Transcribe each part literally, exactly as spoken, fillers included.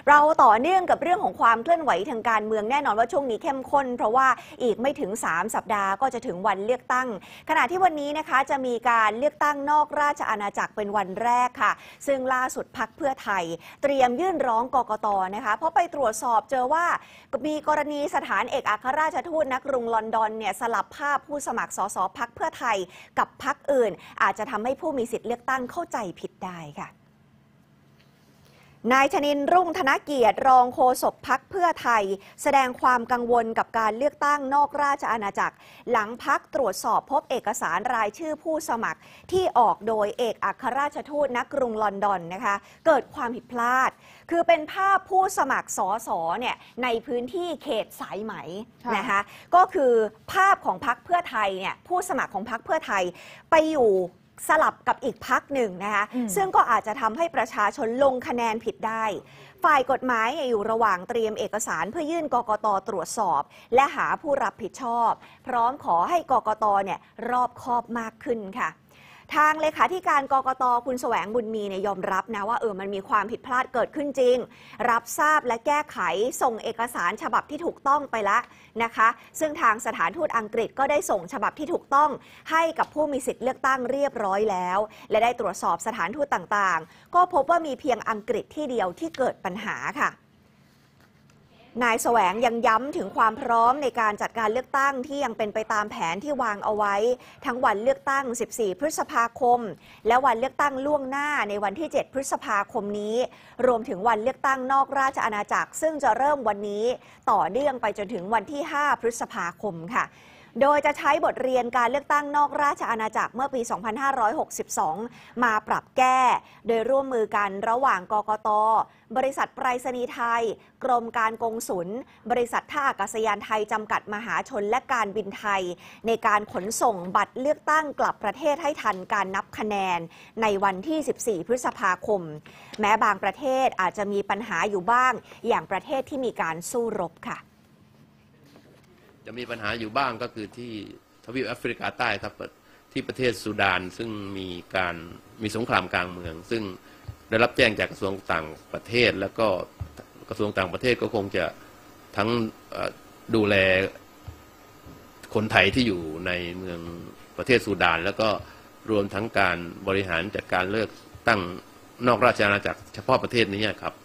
เราต่อเนื่องกับเรื่องของความเคลื่อนไหวทางการเมืองแน่นอนว่าช่วงนี้เข้มข้นเพราะว่าอีกไม่ถึงสามสัปดาห์ก็จะถึงวันเลือกตั้งขณะที่วันนี้นะคะจะมีการเลือกตั้งนอกราชอาณาจักรเป็นวันแรกค่ะซึ่งล่าสุดพรรคเพื่อไทยเตรียมยื่นร้องกกต.นะคะเพราะไปตรวจสอบเจอว่ามีกรณีสถานเอกอัครราชทูตณกรุงลอนดอนเนี่ยสลับภาพผู้สมัครสสพรรคเพื่อไทยกับพรรคอื่นอาจจะทำให้ผู้มีสิทธิ์เลือกตั้งเข้าใจผิดได้ค่ะนายชนินทร์รุ่งธนเกียรติรองโฆษกพรรคเพื่อไทยแสดงความกังวลกับการเลือกตั้งนอกราชอาณาจักรหลังพรรคตรวจสอบพบเอกสารรายชื่อผู้สมัครที่ออกโดยเอกอัครราชทูตณกรุงลอนดอนนะคะเกิดความผิดพลาดคือเป็นภาพผู้สมัครสสเนี่ยในพื้นที่เขตสายไหมนะคะก็คือภาพของพรรคเพื่อไทยเนี่ยผู้สมัครของพรรคเพื่อไทยไปอยู่สลับกับอีกพรรคหนึ่งนะคะซึ่งก็อาจจะทำให้ประชาชนลงคะแนนผิดได้ฝ่ายกฎหมายอยู่ระหว่างเตรียมเอกสารเพื่อยื่นกกต.ตรวจสอบและหาผู้รับผิดชอบพร้อมขอให้กกต.เนี่ยรอบคอบมากขึ้นค่ะทางเลขาธิการกกต.คุณแสวงบุญมีเนี่ยยอมรับนะว่าเออมันมีความผิดพลาดเกิดขึ้นจริงรับทราบและแก้ไขส่งเอกสารฉบับที่ถูกต้องไปแล้วนะคะซึ่งทางสถานทูตอังกฤษก็ได้ส่งฉบับที่ถูกต้องให้กับผู้มีสิทธิ์เลือกตั้งเรียบร้อยแล้วและได้ตรวจสอบสถานทูตต่างๆก็พบว่ามีเพียงอังกฤษที่เดียวที่เกิดปัญหาค่ะนายแสวงยังย้ำถึงความพร้อมในการจัดการเลือกตั้งที่ยังเป็นไปตามแผนที่วางเอาไว้ทั้งวันเลือกตั้งสิบสี่พฤษภาคมและวันเลือกตั้งล่วงหน้าในวันที่เจ็ดพฤษภาคมนี้รวมถึงวันเลือกตั้งนอกราชอาณาจักรซึ่งจะเริ่มวันนี้ต่อเนื่องไปจนถึงวันที่ห้าพฤษภาคมค่ะโดยจะใช้บทเรียนการเลือกตั้งนอกราชอาณาจักรเมื่อปี สองพันห้าร้อยหกสิบสอง มาปรับแก้โดยร่วมมือกันระหว่างกกต.บริษัทไปรษณีย์ไทยกรมการกงสุลบริษัทท่าอากาศยานไทยจำกัดมหาชนและการบินไทยในการขนส่งบัตรเลือกตั้งกลับประเทศให้ทันการนับคะแนนในวันที่สิบสี่พฤษภาคมแม้บางประเทศอาจจะมีปัญหาอยู่บ้างอย่างประเทศที่มีการสู้รบค่ะจะมีปัญหาอยู่บ้างก็คือที่ทวีปแอฟริกาใต้ครับที่ประเทศซูดานซึ่งมีการมีสงครามกลางเมืองซึ่งได้รับแจ้งจากกระทรวงต่างประเทศแล้วก็กระทรวงต่างประเทศก็คงจะทั้งดูแลคนไทยที่อยู่ในเมืองประเทศซูดานแล้วก็รวมทั้งการบริหารจัดการเลือกตั้งนอกราชอาณาจักรเฉพาะประเทศนี้ครับ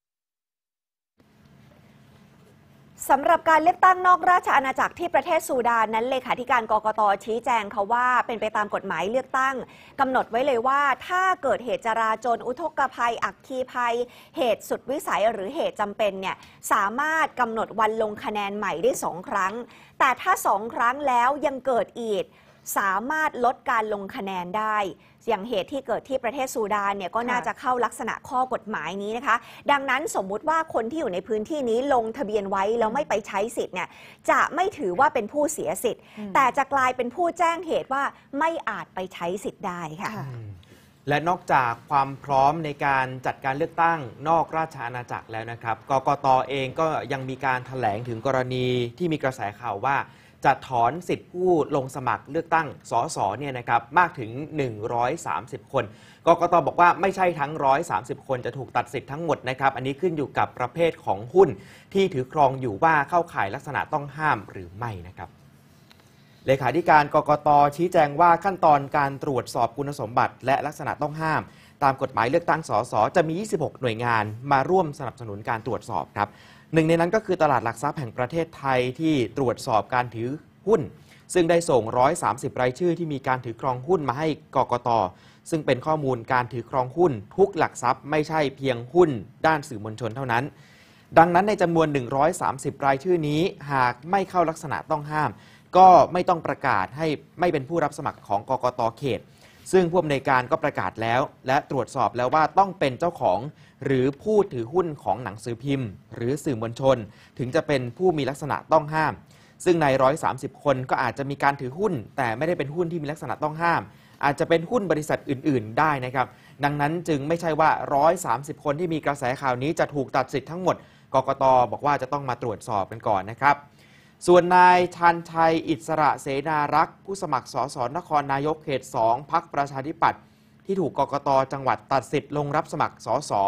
สำหรับการเลือกตั้งนอกราชอาณาจักรที่ประเทศซูดานนั้นเลขาธิการกกต.ชี้แจงเขาว่าเป็นไปตามกฎหมายเลือกตั้งกำหนดไว้เลยว่าถ้าเกิดเหตุจราจรอุทกภัยอัคคีภัยเหตุสุดวิสัยหรือเหตุจำเป็นเนี่ยสามารถกำหนดวันลงคะแนนใหม่ได้สองครั้งแต่ถ้าสองครั้งแล้วยังเกิดอีกสามารถลดการลงคะแนนได้อย่างเหตุที่เกิดที่ประเทศซูดานเนี่ยก็น่าจะเข้าลักษณะข้อกฎหมายนี้นะคะดังนั้นสมมุติว่าคนที่อยู่ในพื้นที่นี้ลงทะเบียนไว้แล้วไม่ไปใช้สิทธิ์เนี่ยจะไม่ถือว่าเป็นผู้เสียสิทธิ์แต่จะกลายเป็นผู้แจ้งเหตุว่าไม่อาจไปใช้สิทธิ์ได้ค่ะและนอกจากความพร้อมในการจัดการเลือกตั้งนอกราชอาณาจักรแล้วนะครับกกต.เองก็ยังมีการแถลงถึงกรณีที่มีกระแสข่าวว่าจะถอนสิทธิผู้ลงสมัครเลือกตั้งสสเนี่ยนะครับมากถึงหนึ่งร้อยสามสิบคนกกต.บอกว่าไม่ใช่ทั้งหนึ่งร้อยสามสิบคนจะถูกตัดสิทธิ์ทั้งหมดนะครับอันนี้ขึ้นอยู่กับประเภทของหุ้นที่ถือครองอยู่ว่าเข้าข่ายลักษณะต้องห้ามหรือไม่นะครับเลขาธิการกกต.ชี้แจงว่าขั้นตอนการตรวจสอบคุณสมบัติและลักษณะต้องห้ามตามกฎหมายเลือกตั้งสสจะมียี่สิบหกหน่วยงานมาร่วมสนับสนุนการตรวจสอบครับหนึ่งในนั้นก็คือตลาดหลักทรัพย์แห่งประเทศไทยที่ตรวจสอบการถือหุ้นซึ่งได้ส่งหนึ่งร้อยสามสิบรายชื่อที่มีการถือครองหุ้นมาให้กกต.ซึ่งเป็นข้อมูลการถือครองหุ้นทุกหลักทรัพย์ไม่ใช่เพียงหุ้นด้านสื่อมวลชนเท่านั้นดังนั้นในจำนวนหนึ่งร้อยสามสิบรายชื่อนี้หากไม่เข้าลักษณะต้องห้ามก็ไม่ต้องประกาศให้ไม่เป็นผู้รับสมัครของกกต.เขตซึ่งผู้อำนวยการก็ประกาศแล้วและตรวจสอบแล้วว่าต้องเป็นเจ้าของหรือผู้ถือหุ้นของหนังสือพิมพ์หรือสื่อมวลชนถึงจะเป็นผู้มีลักษณะต้องห้ามซึ่งในหนึ่งร้อยสามสิบคนก็อาจจะมีการถือหุ้นแต่ไม่ได้เป็นหุ้นที่มีลักษณะต้องห้ามอาจจะเป็นหุ้นบริษัทอื่นๆได้นะครับดังนั้นจึงไม่ใช่ว่าหนึ่งร้อยสามสิบคนที่มีกระแสข่าวนี้จะถูกตัดสิทธิ์ทั้งหมดกกต.บอกว่าจะต้องมาตรวจสอบกันก่อนนะครับส่วนนายชันชัยอิสระเสนารักษ์ผู้สมัครสสนครนายกเขตสองพรรคประชาธิปัตย์ที่ถูกกกต.จังหวัดตัดสิทธิ์ลงรับสมัครสส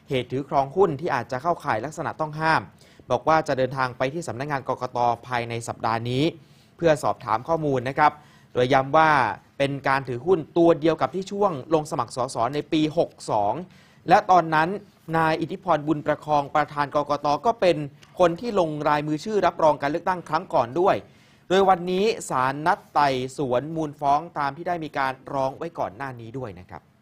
เหตุถือครองหุ้นที่อาจจะเข้าข่ายลักษณะต้องห้าม บอกว่าจะเดินทางไปที่สำนักงานกกต.ภายในสัปดาห์นี้เพื่อสอบถามข้อมูลนะครับโดยย้ำว่าเป็นการถือหุ้นตัวเดียวกับที่ช่วงลงสมัครสสในปี หกสอง และตอนนั้นนายอิทธิพรบุญประคองประธานกกต.ก็เป็นคนที่ลงรายมือชื่อรับรองการเลือกตั้งครั้งก่อนด้วย โดยวันนี้ศาลนัดไต่สวนมูลฟ้องตามที่ได้มีการร้องไว้ก่อนหน้านี้ด้วยนะครับ